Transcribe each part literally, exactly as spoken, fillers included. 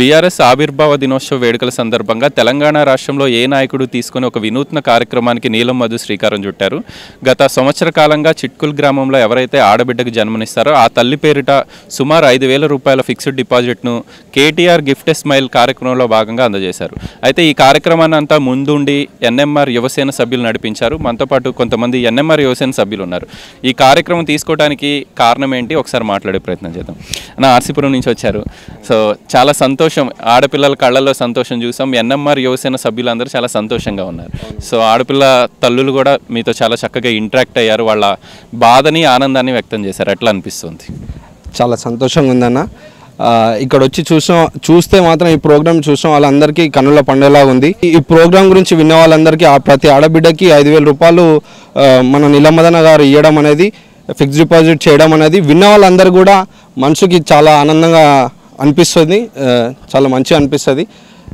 BRS ఆవిర్భావ దినోత్సవ వేడుకల సందర్భంగా తెలంగాణ రాష్ట్రంలో ఏ నాయకుడు తీసుకుని ఒక వినూత్న కార్యక్రమానికి నీలం మధు శ్రీకారం చుట్టారు. గత సంవత్సర కాలంగా చిట్కుల్ గ్రామంలో ఎవరైతే ఆడబిడ్డకు జన్మనిస్తారో ఆ తల్లి పేరిట సుమారు ఐదు వేల రూపాయల ఫిక్స్డ్ డిపాజిట్ను కేటీఆర్ గిఫ్ట్ స్మైల్ కార్యక్రమంలో భాగంగా అందజేశారు. అయితే ఈ కార్యక్రమాన్ని అంతా ముందుండి ఎన్ఎంఆర్ యువసేన సభ్యులు నడిపించారు. మనతో పాటు కొంతమంది ఎన్ఎంఆర్ యువసేన సభ్యులు ఉన్నారు. ఈ కార్యక్రమం తీసుకోవడానికి కారణం ఏంటి ఒకసారి మాట్లాడే ప్రయత్నం చేద్దాం. నా ఆర్సీపురం నుంచి వచ్చారు. సో చాలా సంతోషం, ఆడపిల్లల కళ్ళల్లో సంతోషం చూసాం. ఎన్ఎంఆర్ యువసేన సభ్యులందరూ చాలా సంతోషంగా ఉన్నారు. సో ఆడపిల్ల తల్లులు కూడా మీతో చాలా చక్కగా ఇంటరాక్ట్ అయ్యారు, వాళ్ళ బాధని ఆనందాన్ని వ్యక్తం చేశారు. ఎట్లా అనిపిస్తుంది? చాలా సంతోషంగా ఉందన్న. ఇక్కడ వచ్చి చూసాం చూస్తే మాత్రం ఈ ప్రోగ్రామ్ చూసాం వాళ్ళందరికీ కన్నుల పండుగలా ఉంది. ఈ ప్రోగ్రామ్ గురించి విన్న వాళ్ళందరికీ ప్రతి ఆడబిడ్డకి ఐదు వేల రూపాయలు మన నీలమదన గారు ఇవ్వడం అనేది, ఫిక్స్డ్ డిపాజిట్ చేయడం అనేది విన్న వాళ్ళందరూ కూడా మనసుకి చాలా ఆనందంగా అనిపిస్తుంది, చాలా మంచిగా అనిపిస్తుంది.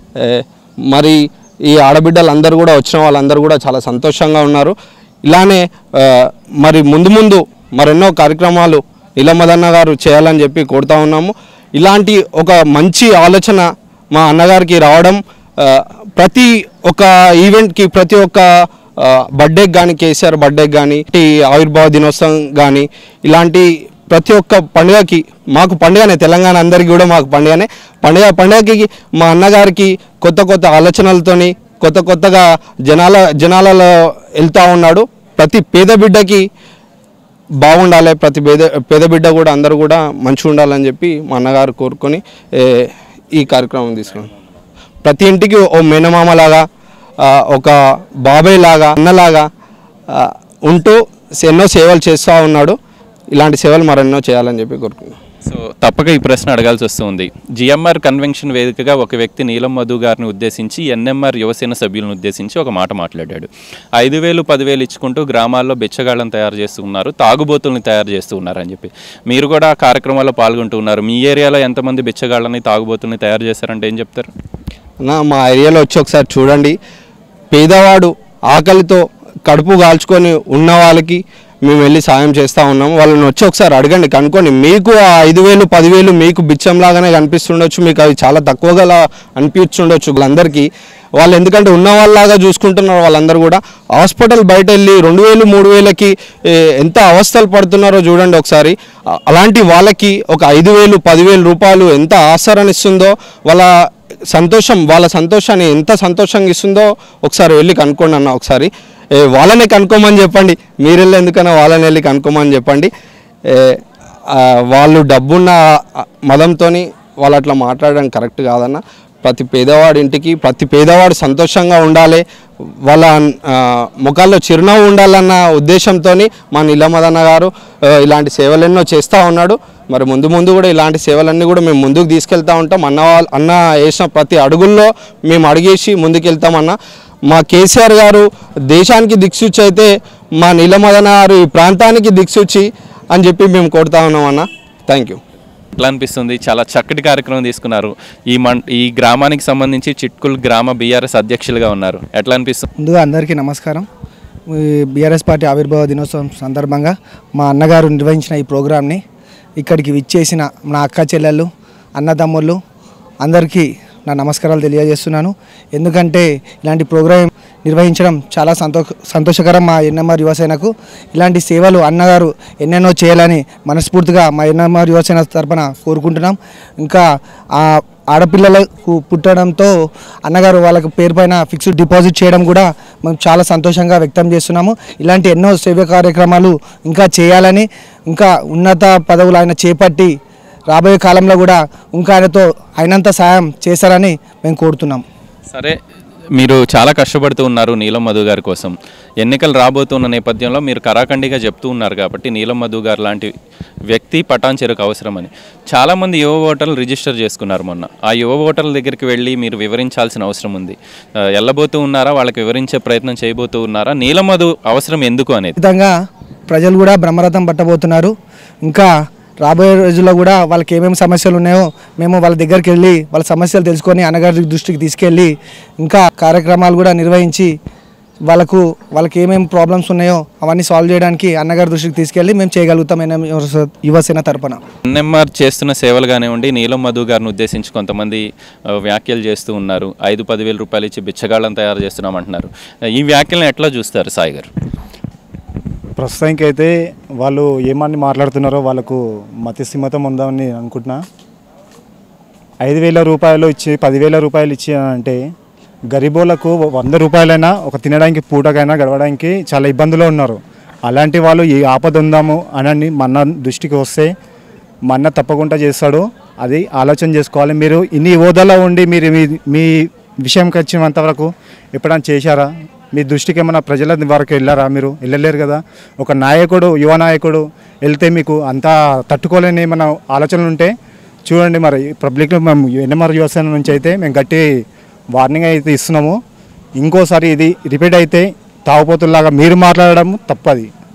మరి ఈ ఆడబిడ్డలు అందరూ కూడా వచ్చిన వాళ్ళందరూ కూడా చాలా సంతోషంగా ఉన్నారు. ఇలానే మరి ముందు ముందు మరెన్నో కార్యక్రమాలు నీలమదన్న గారు చేయాలని చెప్పి కోరుతా ఉన్నాము. ఇలాంటి ఒక మంచి ఆలోచన మా అన్నగారికి రావడం, ప్రతి ఒక్క ఈవెంట్కి, ప్రతి ఒక్క బర్త్డేకి కానీ, కేసీఆర్ బర్త్డేకి కానీ, ఆవిర్భావ దినోత్సవం కానీ, ఇలాంటి ప్రతి ఒక్క పండుగకి మాకు పండుగనే, తెలంగాణ అందరికీ కూడా మాకు పండుగనే. పండుగ పండుగకి మా అన్నగారికి కొత్త కొత్త ఆలోచనలతోని కొత్త కొత్తగా జనాల జనాలలో వెళ్తూ ఉన్నాడు. ప్రతి పేద బిడ్డకి బాగుండాలి, ప్రతి పేద పేద బిడ్డ కూడా అందరూ కూడా మంచిగా ఉండాలని చెప్పి మా అన్నగారు కోరుకొని ఈ కార్యక్రమం తీసుకున్నాం. ప్రతి ఇంటికి ఓ మేనమామలాగా, ఒక బాబాయ్ లాగా, అన్నలాగా ఉంటూ ఎన్నో సేవలు చేస్తూ ఉన్నాడు. ఇలాంటి సేవలు మరెన్నో చేయాలని చెప్పి కోరుకున్నాం. సో తప్పక ఈ ప్రశ్న అడగాల్సి వస్తుంది. జిఎంఆర్ కన్వెన్షన్ వేదికగా ఒక వ్యక్తి నీలం మధు గారిని ఉద్దేశించి ఎన్ఎంఆర్ యువసేన సభ్యులను ఉద్దేశించి ఒక మాట మాట్లాడాడు. ఐదు వేలు పదివేలు ఇచ్చుకుంటూ గ్రామాల్లో బెచ్చగాళ్ళని తయారు చేస్తున్నారు, తాగుబోతుల్ని తయారు చేస్తూ ఉన్నారు అని చెప్పి మీరు కూడా ఆ కార్యక్రమాల్లో పాల్గొంటూ ఉన్నారు. మీ ఏరియాలో ఎంతమంది బెచ్చగాళ్ళని, తాగుబోతుల్ని తయారు చేస్తారంటే ఏం చెప్తారు? నా మా ఏరియాలో వచ్చి ఒకసారి చూడండి. పేదవాడు ఆకలితో కడుపు కాల్చుకొని ఉన్న వాళ్ళకి మేము వెళ్ళి సాయం చేస్తూ ఉన్నాము. వాళ్ళని వచ్చి ఒకసారి అడగండి, కనుక్కొని. మీకు ఆ ఐదు వేలు పదివేలు మీకు బిచ్చంలాగానే కనిపిస్తుండొచ్చు, మీకు అవి చాలా తక్కువగా అనిపించుండొచ్చు వాళ్ళందరికీ. వాళ్ళు ఎందుకంటే ఉన్న వాళ్ళలాగా చూసుకుంటున్నారు. వాళ్ళందరూ కూడా హాస్పిటల్ బయట వెళ్ళి రెండు వేలు మూడు వేలకి ఎంత అవస్థలు పడుతున్నారో చూడండి ఒకసారి. అలాంటి వాళ్ళకి ఒక ఐదు వేలు పదివేలు రూపాయలు ఎంత ఆసరాన్నిస్తుందో, వాళ్ళ సంతోషం వాళ్ళ సంతోషాన్ని ఎంత సంతోషంగా ఇస్తుందో ఒకసారి వెళ్ళి కనుక్కోండి అన్న. ఒకసారి వాళ్ళనే కనుక్కోమని చెప్పండి, మీరు వెళ్ళి ఎందుకన్నా వాళ్ళని వెళ్ళి కనుక్కోమని చెప్పండి. వాళ్ళు డబ్బున్న మదంతో వాళ్ళు అట్లా మాట్లాడడం కరెక్ట్ కాదన్న. ప్రతి పేదవాడి ఇంటికి ప్రతి పేదవాడు సంతోషంగా ఉండాలి, వాళ్ళ ముఖాల్లో చిరునవ్వు ఉండాలన్న ఉద్దేశంతో మా నీలమదన్న గారు ఇలాంటి సేవలు ఎన్నో చేస్తూ ఉన్నాడు. మరి ముందు ముందు కూడా ఇలాంటి సేవలన్నీ కూడా మేము ముందుకు తీసుకెళ్తూ ఉంటాం. అన్న వాళ్ళు అన్న వేసిన ప్రతి అడుగుల్లో మేము అడిగేసి ముందుకెళ్తామన్న. మా కేసీఆర్ గారు దేశానికి దిక్సూచి అయితే మా నీలమదన్న గారు ఈ ప్రాంతానికి దిక్సూచి అని చెప్పి మేము కోరుతా ఉన్నామన్న. Thank you. ఎట్లా అనిపిస్తుంది? చాలా చక్కటి కార్యక్రమం తీసుకున్నారు. ఈ మన్ ఈ గ్రామానికి సంబంధించి చిట్కుల్ గ్రామ బీఆర్ఎస్ అధ్యక్షులుగా ఉన్నారు. ఎట్లా అనిపిస్తుంది? ముందుగా అందరికీ నమస్కారం. బీఆర్ఎస్ పార్టీ ఆవిర్భావ దినోత్సవం సందర్భంగా మా అన్నగారు నిర్వహించిన ఈ ప్రోగ్రాంని ఇక్కడికి విచ్చేసిన నా అక్క చెల్లెళ్ళు, అన్నదమ్ముళ్ళు అందరికీ నా నమస్కారాలు తెలియజేస్తున్నాను. ఎందుకంటే ఇలాంటి ప్రోగ్రాం నిర్వహించడం చాలా సంతో సంతోషకరం మా ఎన్ఎంఆర్ యువసేనకు. ఇలాంటి సేవలు అన్నగారు ఎన్నెన్నో చేయాలని మనస్ఫూర్తిగా మా ఎన్ఎంఆర్ యువసేన తరపున కోరుకుంటున్నాం. ఇంకా ఆ ఆడపిల్లలకు పుట్టడంతో అన్నగారు వాళ్ళకు పేరు పైన ఫిక్స్డ్ డిపాజిట్ చేయడం కూడా మేము చాలా సంతోషంగా వ్యక్తం చేస్తున్నాము. ఇలాంటి ఎన్నో సేవ కార్యక్రమాలు ఇంకా చేయాలని, ఇంకా ఉన్నత పదవులు ఆయన చేపట్టి రాబోయే కాలంలో కూడా ఇంకా ఆయనతో అయినంత సాయం చేస్తారని మేము కోరుతున్నాం. సరే, మీరు చాలా కష్టపడుతూ ఉన్నారు నీలం మధు గారి కోసం. ఎన్నికలు రాబోతున్న నేపథ్యంలో మీరు కరాఖండిగా చెప్తూ ఉన్నారు కాబట్టి నీలం మధు గారు లాంటి వ్యక్తి పటాన్ చెరుకు అవసరమని చాలామంది యువ ఓటర్లు రిజిస్టర్ చేసుకున్నారు మొన్న. ఆ యువ ఓటర్ల దగ్గరికి వెళ్ళి మీరు వివరించాల్సిన అవసరం ఉంది. వెళ్ళబోతూ ఉన్నారా, వాళ్ళకి వివరించే ప్రయత్నం చేయబోతూ ఉన్నారా? నీలం మధు అవసరం ఎందుకు అనేది విధంగా ప్రజలు కూడా బ్రహ్మరథం పట్టబోతున్నారు. ఇంకా రాబోయే రోజుల్లో కూడా వాళ్ళకి ఏమేమి సమస్యలు ఉన్నాయో మేము వాళ్ళ దగ్గరికి వెళ్ళి వాళ్ళ సమస్యలు తెలుసుకొని అన్నగారి దృష్టికి తీసుకెళ్ళి ఇంకా కార్యక్రమాలు కూడా నిర్వహించి వాళ్ళకు వాళ్ళకి ఏమేమి ప్రాబ్లమ్స్ ఉన్నాయో అవన్నీ సాల్వ్ చేయడానికి అన్నగారి దృష్టికి తీసుకెళ్ళి మేము చేయగలుగుతాం యువసేన తరపున. ఎన్ఎంఆర్ చేస్తున్న సేవలు కానివ్వండి, నీలం మధు గారిని ఉద్దేశించి కొంతమంది ఆ, వ్యాఖ్యలు చేస్తూ ఉన్నారు. ఐదు పదివేల రూపాయలు ఇచ్చి బిచ్చగాళ్ళని తయారు చేస్తున్నాం అంటున్నారు. ఈ వ్యాఖ్యలను ఎట్లా చూస్తారు సాయి గారు? ప్రస్తుతానికి అయితే వాళ్ళు ఏమని మాట్లాడుతున్నారో వాళ్ళకు మతిస్థిమతం ఉందని అనుకుంటున్నా. ఐదు వేల రూపాయలు ఇచ్చి పదివేల రూపాయలు ఇచ్చి అంటే గరీబోళ్ళకు వంద రూపాయలైనా ఒక తినడానికి పూటకైనా గడవడానికి చాలా ఇబ్బందులు ఉన్నారు. అలాంటి వాళ్ళు ఏ ఆపద ఉందాము అని మన దృష్టికి వస్తే మన తప్పకుండా చేస్తాడు. అది ఆలోచన చేసుకోవాలి. మీరు ఇన్ని హోదాలో ఉండి మీరు మీ మీ విషయంకి వచ్చినంత వరకు ఎప్పుడైనా చేశారా? మీ దృష్టికి ఏమైనా ప్రజల వరకు వెళ్ళారా? మీరు వెళ్ళలేరు కదా. ఒక నాయకుడు, యువ నాయకుడు వెళ్తే మీకు అంతా తట్టుకోలేని ఏమైనా ఆలోచనలు ఉంటే చూడండి. మరి పబ్లిక్లో మేము ఎన్ఎంఆర్ యువసేన నుంచి అయితే మేము గట్టి వార్నింగ్ అయితే ఇస్తున్నాము. ఇంకోసారి ఇది రిపీట్ అయితే తాగుపోతుల్లాగా మీరు మాట్లాడడం తప్పది.